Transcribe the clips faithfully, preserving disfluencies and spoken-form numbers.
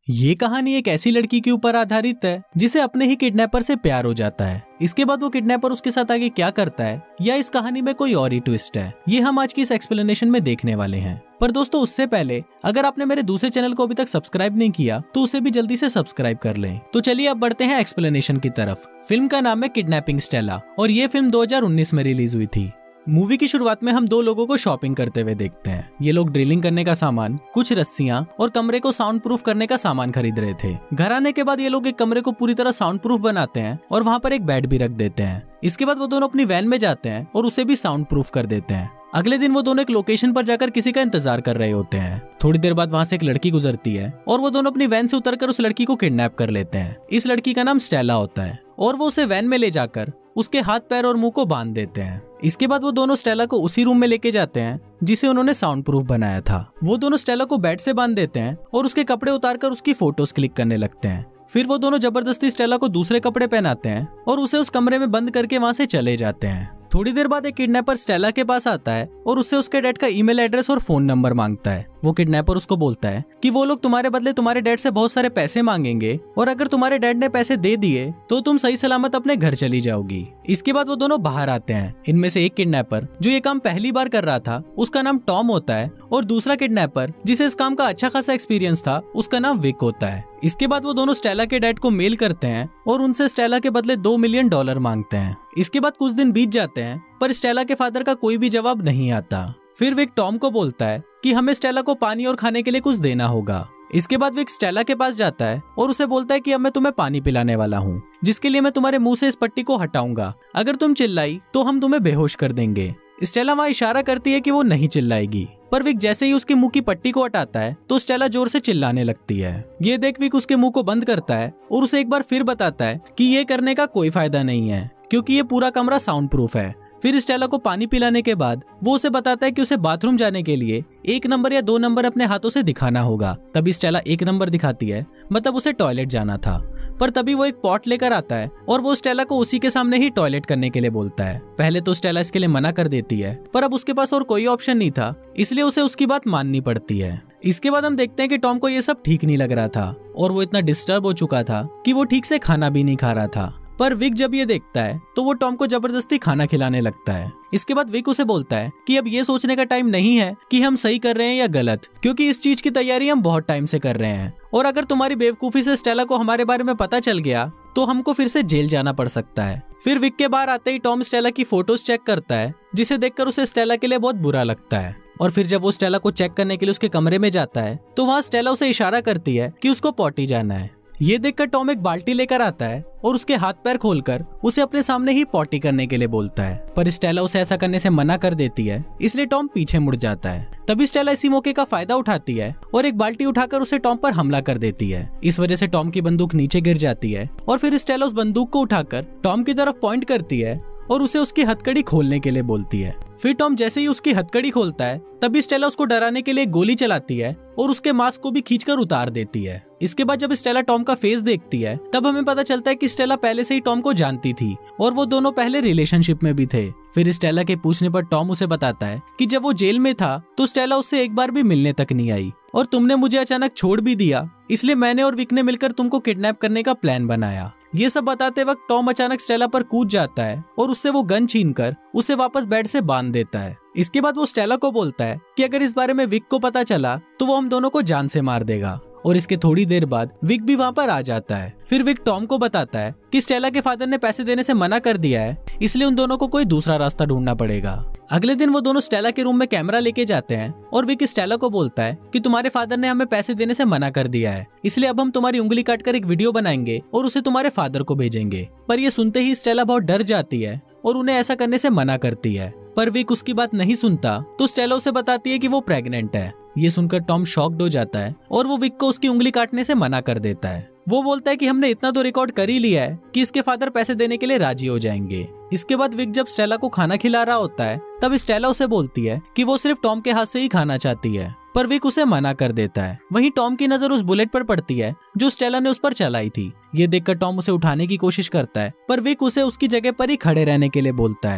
ये कहानी एक ऐसी लड़की के ऊपर आधारित है जिसे अपने ही किडनैपर से प्यार हो जाता है। इसके बाद वो किडनैपर उसके साथ आगे क्या करता है या इस कहानी में कोई और ही ट्विस्ट है, ये हम आज की इस एक्सप्लेनेशन में देखने वाले हैं। पर दोस्तों उससे पहले अगर आपने मेरे दूसरे चैनल को अभी तक सब्सक्राइब नहीं किया तो उसे भी जल्दी से सब्सक्राइब कर लें। तो चलिए अब बढ़ते हैं एक्सप्लेनेशन की तरफ। फिल्म का नाम है किडनैपिंग स्टेला और ये फिल्म दो हज़ार उन्नीस में रिलीज हुई थी। मूवी की शुरुआत में हम दो लोगों को शॉपिंग करते हुए देखते हैं। ये लोग ड्रिलिंग करने का सामान, कुछ रस्सियां और कमरे को साउंड प्रूफ करने का सामान खरीद रहे थे। घर आने के बाद ये लोग एक कमरे को पूरी तरह साउंड प्रूफ बनाते हैं और वहाँ पर एक बेड भी रख देते हैं। इसके बाद वो दोनों अपनी वैन में जाते हैं और उसे भी साउंड प्रूफ कर देते हैं। अगले दिन वो दोनों एक लोकेशन पर जाकर किसी का इंतजार कर रहे होते हैं। थोड़ी देर बाद वहाँ से एक लड़की गुजरती है और वो दोनों अपनी वैन से उतरकर उस लड़की को किडनैप कर लेते हैं। इस लड़की का नाम स्टेला होता है और वो उसे वैन में ले जाकर उसके हाथ पैर और मुंह को बांध देते हैं। इसके बाद वो दोनों स्टेला को उसी रूम में लेके जाते हैं जिसे उन्होंने साउंड प्रूफ बनाया था। वो दोनों स्टेला को बेड से बांध देते हैं और उसके कपड़े उतारकर उसकी फोटोज क्लिक करने लगते हैं। फिर वो दोनों जबरदस्ती स्टेला को दूसरे कपड़े पहनाते हैं और उसे उस कमरे में बंद करके वहां से चले जाते हैं। थोड़ी देर बाद एक किडनैपर स्टेला के पास आता है और उससे उसके डैड का ईमेल एड्रेस और फोन नंबर मांगता है। वो किडनैपर उसको बोलता है कि वो लोग तुम्हारे बदले तुम्हारे डैड से बहुत सारे पैसे मांगेंगे और अगर तुम्हारे डैड ने पैसे दे दिए तो तुम सही सलामत अपने घर चली जाओगी। इसके बाद वो दोनों बाहर आते हैं। इनमें से एक किडनैपर जो ये काम पहली बार कर रहा था उसका नाम टॉम होता है और दूसरा किडनैपर जिसे इस काम का अच्छा खासा एक्सपीरियंस था उसका नाम विक होता है। इसके बाद वो दोनों स्टेला के डैड को मेल करते हैं और उनसे स्टेला के बदले दो मिलियन डॉलर मांगते हैं। इसके बाद कुछ दिन बीत जाते हैं पर स्टेला के फादर का कोई भी जवाब नहीं आता। फिर विक टॉम को बोलता है कि हमें स्टेला को पानी और खाने के लिए कुछ देना होगा। इसके बाद विक स्टेला के पास जाता है और उसे बोलता है कि अब मैं तुम्हें पानी पिलाने वाला हूँ, जिसके लिए मैं तुम्हारे मुंह से इस पट्टी को हटाऊंगा। अगर तुम चिल्लाई तो हम तुम्हें बेहोश कर देंगे। स्टेला वहाँ इशारा करती है कि वो नहीं चिल्लाएगी, पर विक जैसे ही उसके मुंह की पट्टी को हटाता है तो स्टेला जोर से चिल्लाने लगती है। ये देख विक उसके मुंह को बंद करता है और उसे एक बार फिर बताता है कि ये करने का कोई फायदा नहीं है क्योंकि ये पूरा कमरा साउंड प्रूफ है। फिर स्टेला को पानी पिलाने के बाद वो उसे बताता है कि उसे बाथरूम जाने के लिए एक नंबर या दो नंबर अपने हाथों से दिखाना होगा। तभी स्टेला एक नंबर दिखाती है, मतलब उसे टॉयलेट जाना था। पर तभी वो एक पॉट लेकर आता है और वो स्टेला को उसी के सामने ही टॉयलेट करने के लिए बोलता है। पहले तो स्टेला इसके लिए मना कर देती है, पर अब उसके पास और कोई ऑप्शन नहीं था, इसलिए उसे उसकी बात माननी पड़ती है। इसके बाद हम देखते हैं कि टॉम को ये सब ठीक नहीं लग रहा था और वो इतना डिस्टर्ब हो चुका था कि वो ठीक से खाना भी नहीं खा रहा था। पर विक जब ये देखता है तो वो टॉम को जबरदस्ती खाना खिलाने लगता है। इसके बाद विक उसे बोलता है कि अब ये सोचने का टाइम नहीं है कि हम सही कर रहे हैं या गलत, क्योंकि इस चीज की तैयारी हम बहुत टाइम से कर रहे हैं और अगर तुम्हारी बेवकूफी से स्टेला को हमारे बारे में पता चल गया तो हमको फिर से जेल जाना पड़ सकता है। फिर विक के बाहर आते ही टॉम स्टेला की फोटोज चेक करता है, जिसे देखकर उसे स्टेला के लिए बहुत बुरा लगता है। और फिर जब वो स्टेला को चेक करने के लिए उसके कमरे में जाता है तो वहाँ स्टेला उसे इशारा करती है कि उसको पॉटी जाना है। ये देखकर टॉम एक बाल्टी लेकर आता है और उसके हाथ पैर खोलकर उसे अपने सामने ही पॉटी करने के लिए बोलता है, पर स्टेला उसे ऐसा करने से मना कर देती है, इसलिए टॉम पीछे मुड़ जाता है। तभी स्टेला इसी मौके का फायदा उठाती है और एक बाल्टी उठाकर उसे टॉम पर हमला कर देती है। इस वजह से टॉम की बंदूक नीचे गिर जाती है और फिर स्टेला उस बंदूक को उठाकर टॉम की तरफ पॉइंट करती है और उसे उसकी हथकड़ी खोलने के लिए बोलती है। फिर टॉम जैसे ही उसकी हथकड़ी खोलता है तभी स्टेला उसको डराने के लिए गोली चलाती है और उसके मास्क को भी खींचकर उतार देती है। इसके बाद जब स्टेला टॉम का फेस देखती है तब हमें पता चलता है कि स्टेला पहले से ही टॉम को जानती थी और वो दोनों पहले रिलेशनशिप में भी थे। फिर स्टेला के पूछने पर टॉम उसे बताता है कि जब वो जेल में था तो स्टेला उससे एक बार भी मिलने तक नहीं आई और तुमने मुझे अचानक छोड़ भी दिया, इसलिए मैंने और विक ने मिलकर तुमको किडनैप करने का प्लान बनाया। ये सब बताते वक्त टॉम अचानक स्टेला पर कूद जाता है और उससे वो गन छीनकर उसे वापस बेड से बांध देता है। इसके बाद वो स्टेला को बोलता है कि अगर इस बारे में विक को पता चला तो वो हम दोनों को जान से मार देगा और इसके थोड़ी देर बाद विक भी वहाँ पर आ जाता है। फिर विक टॉम को बताता है कि स्टेला के फादर ने पैसे देने से मना कर दिया है, इसलिए उन दोनों को कोई दूसरा रास्ता ढूंढना पड़ेगा। अगले दिन वो दोनों स्टेला के रूम में कैमरा लेके जाते हैं और विक स्टेला को बोलता है कि तुम्हारे फादर ने हमें पैसे देने से मना कर दिया है, इसलिए अब हम तुम्हारी उंगली काटकर एक वीडियो बनाएंगे और उसे तुम्हारे फादर को भेजेंगे। पर ये सुनते ही स्टेला बहुत डर जाती है और उन्हें ऐसा करने से मना करती है, पर विक उसकी बात नहीं सुनता तो स्टेला उसे बताती है कि वो प्रेग्नेंट है। ये सुनकर टॉम शॉक्ड हो जाता है और वो विक को उसकी उंगली काटने से मना कर देता है। वो बोलता है कि हमने इतना तो रिकॉर्ड कर ही लिया है कि इसके फादर पैसे देने के लिए राजी हो जाएंगे। इसके बाद विक जब स्टेला को खाना खिला रहा होता है तब स्टेला उसे बोलती है कि वो सिर्फ टॉम के हाथ से ही खाना चाहती है, पर विक उसे मना कर देता है। वहीं टॉम की नजर उस बुलेट पर पड़ती है जो स्टेला ने उस पर चलाई थी। ये देखकर टॉम उसे उठाने की कोशिश करता है, पर विक उसे उसकी जगह पर ही खड़े रहने के लिए बोलता है।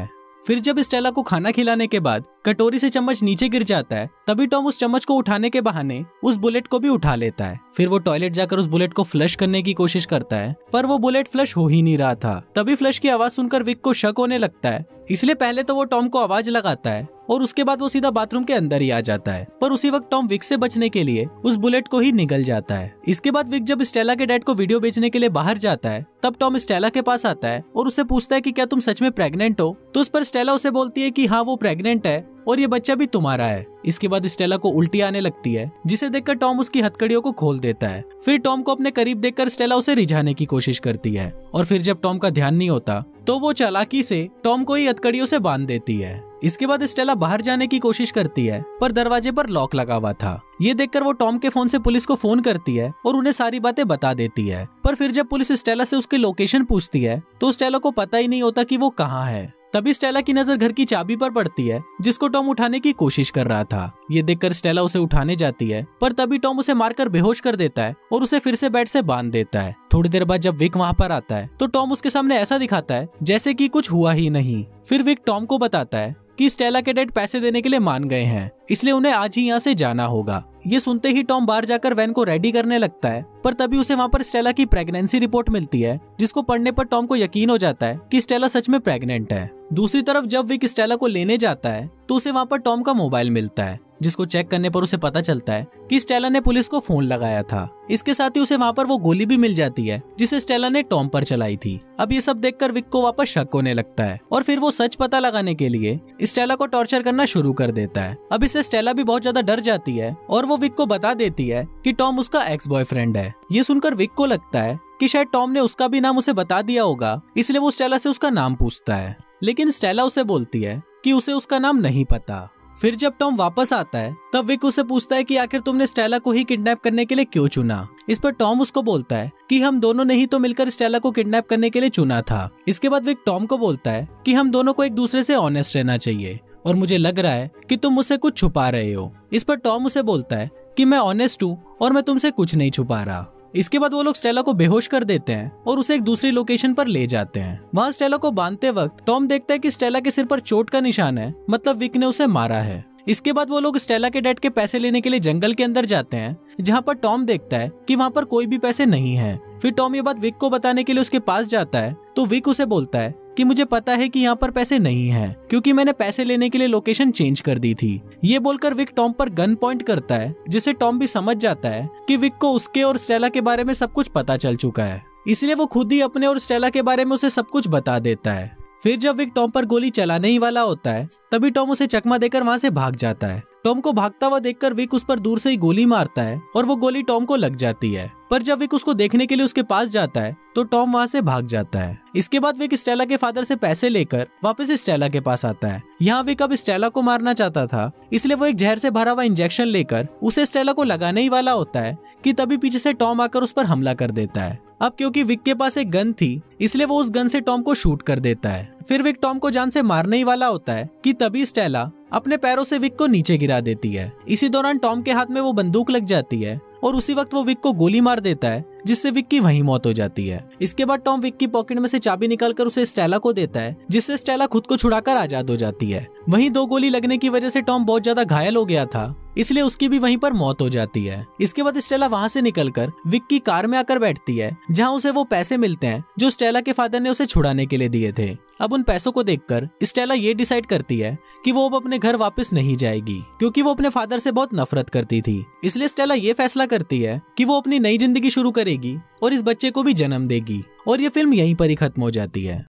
फिर जब स्टेला को खाना खिलाने के बाद कटोरी से चम्मच नीचे गिर जाता है, तभी टॉम उस चम्मच को उठाने के बहाने उस बुलेट को भी उठा लेता है। फिर वो टॉयलेट जाकर उस बुलेट को फ्लश करने की कोशिश करता है, पर वो बुलेट फ्लश हो ही नहीं रहा था। तभी फ्लश की आवाज सुनकर विक को शक होने लगता है, इसलिए पहले तो वो टॉम को आवाज लगाता है और उसके बाद वो सीधा बाथरूम के अंदर ही आ जाता है। पर उसी वक्त टॉम विक से बचने के लिए उस बुलेट को ही निगल जाता है। इसके बाद विक जब स्टेला के डैड को वीडियो बेचने के लिए बाहर जाता है, तब टॉम स्टेला के पास आता है और उससे पूछता है कि क्या तुम सच में प्रेग्नेंट हो। तो उस पर स्टेला उसे बोलती है कि हाँ वो प्रेग्नेंट है और ये बच्चा भी तुम्हारा है। इसके बाद स्टेला को उल्टी आने लगती है, जिसे देखकर टॉम उसकी हथकड़ियों को खोल देता है। फिर टॉम को अपने करीब देखकर स्टेला उसे रिझाने की कोशिश करती है और फिर जब टॉम का ध्यान नहीं होता तो वो चालाकी से टॉम को ही हथकड़ियों से बांध देती है। इसके बाद स्टेला बाहर जाने की कोशिश करती है, पर दरवाजे पर लॉक लगा हुआ था। ये देखकर वो टॉम के फोन से पुलिस को फोन करती है और उन्हें सारी बातें बता देती है। पर फिर जब पुलिस स्टेला से उसकी लोकेशन पूछती है तो स्टेला को पता ही नहीं होता कि वो कहाँ है। तभी स्टेला की नजर घर की चाबी पर पड़ती है, जिसको टॉम उठाने की कोशिश कर रहा था। ये देखकर स्टेला उसे उठाने जाती है, पर तभी टॉम उसे मारकर बेहोश कर देता है और उसे फिर से बेड से बांध देता है। थोड़ी देर बाद जब विक वहाँ पर आता है तो टॉम उसके सामने ऐसा दिखाता है जैसे कि कुछ हुआ ही नहीं। फिर विक टॉम को बताता है कि स्टेला के डैड पैसे देने के लिए मान गए हैं, इसलिए उन्हें आज ही यहाँ से जाना होगा। ये सुनते ही टॉम बाहर जाकर वैन को रेडी करने लगता है, पर तभी उसे वहाँ पर स्टेला की प्रेगनेंसी रिपोर्ट मिलती है, जिसको पढ़ने पर टॉम को यकीन हो जाता है कि स्टेला सच में प्रेग्नेंट है। दूसरी तरफ जब विक स्टेला को लेने जाता है तो उसे वहाँ पर टॉम का मोबाइल मिलता है, जिसको चेक करने पर उसे पता चलता है कि स्टेला ने पुलिस को फोन लगाया था। इसके साथ ही उसे वहाँ पर वो गोली भी मिल जाती है जिसे स्टेला ने टॉम पर चलाई थी। अब ये सब देखकर विक को वापस शक होने लगता है और फिर वो सच पता लगाने के लिए स्टेला को टॉर्चर करना शुरू कर देता है। अब इससे स्टेला भी बहुत ज्यादा डर जाती है और वो विक को बता देती है कि टॉम उसका एक्स बॉयफ्रेंड है। ये सुनकर विक को लगता है कि शायद टॉम ने उसका भी नाम उसे बता दिया होगा, इसलिए वो स्टेला से उसका नाम पूछता है, लेकिन स्टेला उसे बोलती है कि उसे उसका नाम नहीं पता। फिर जब टॉम वापस आता है तब विक उसे पूछता है कि आखिर तुमने स्टेला को ही किडनैप करने के लिए क्यों चुना। इस पर टॉम उसको बोलता है कि हम दोनों ने ही तो मिलकर स्टेला को किडनैप करने के लिए चुना था। इसके बाद विक टॉम को बोलता है कि हम दोनों को एक दूसरे से ऑनेस्ट रहना चाहिए और मुझे लग रहा है कि तुम मुझसे कुछ छुपा रहे हो। इस पर टॉम उसे बोलता है कि मैं ऑनेस्ट हूँ और मैं तुमसे कुछ नहीं छुपा रहा। इसके बाद वो लोग स्टेला को बेहोश कर देते हैं और उसे एक दूसरी लोकेशन पर ले जाते हैं। वहाँ स्टेला को बांधते वक्त टॉम देखता है कि स्टेला के सिर पर चोट का निशान है, मतलब विक ने उसे मारा है। इसके बाद वो लोग स्टेला के डैड के पैसे लेने के लिए जंगल के अंदर जाते हैं, जहाँ पर टॉम देखता है कि वहाँ पर कोई भी पैसे नहीं है। फिर टॉम ये बात विक को बताने के लिए उसके पास जाता है तो विक उसे बोलता है कि मुझे पता है कि यहाँ पर पैसे नहीं हैं, क्योंकि मैंने पैसे लेने के लिए लोकेशन चेंज कर दी थी। ये बोलकर विक टॉम पर गन पॉइंट करता है, जिसे टॉम भी समझ जाता है कि विक को उसके और स्टेला के बारे में सब कुछ पता चल चुका है, इसलिए वो खुद ही अपने और स्टेला के बारे में उसे सब कुछ बता देता है। फिर जब विक टॉम पर गोली चलाने ही वाला होता है तभी टॉम उसे चकमा देकर वहाँ से भाग जाता है। टॉम को भागता हुआ देखकर विक उस पर दूर से ही गोली मारता है और वो गोली टॉम को लग जाती है, पर जब विक उसको देखने के लिए उसके पास जाता है तो टॉम वहाँ से भाग जाता है। इसके बाद विक स्टेला के फादर से पैसे लेकर वापस स्टेला के पास आता है। यहाँ विक अब स्टेला को मारना चाहता था, इसलिए वो एक जहर से भरा हुआ इंजेक्शन लेकर उसे स्टेला को लगाने ही वाला होता है कि तभी पीछे से टॉम आकर उस पर हमला कर देता है। अब क्योंकि विक के पास एक गन थी, इसलिए वो उस गन से टॉम को शूट कर देता है। फिर विक टॉम को जान से मारने ही वाला होता है कि तभी स्टेला अपने पैरों से विक को नीचे गिरा देती है। इसी दौरान टॉम के हाथ में वो बंदूक लग जाती है और उसी वक्त वो विक को गोली मार देता है, जिससे विक की वहीं मौत हो जाती है। इसके बाद टॉम विक की पॉकेट में से चाबी निकालकर उसे स्टेला को देता है, जिससे स्टेला खुद को छुड़ाकर आजाद हो जाती है। वहीं दो गोली लगने की वजह से टॉम बहुत ज्यादा घायल हो गया था, इसलिए उसकी भी वहीं पर मौत हो जाती है। इसके बाद स्टेला वहां से निकलकर विक की कार में आकर बैठती है, जहां उसे वो पैसे मिलते हैं जो स्टेला के फादर ने उसे छुड़ाने के लिए दिए थे। अब उन पैसों को देखकर स्टेला ये डिसाइड करती है कि वो अब अपने घर वापस नहीं जाएगी, क्योंकि वो अपने फादर से बहुत नफरत करती थी। इसलिए स्टेला ये फैसला करती है कि वो अपनी नई जिंदगी शुरू करेगी और इस बच्चे को भी जन्म देगी। और ये फिल्म यहीं पर ही खत्म हो जाती है।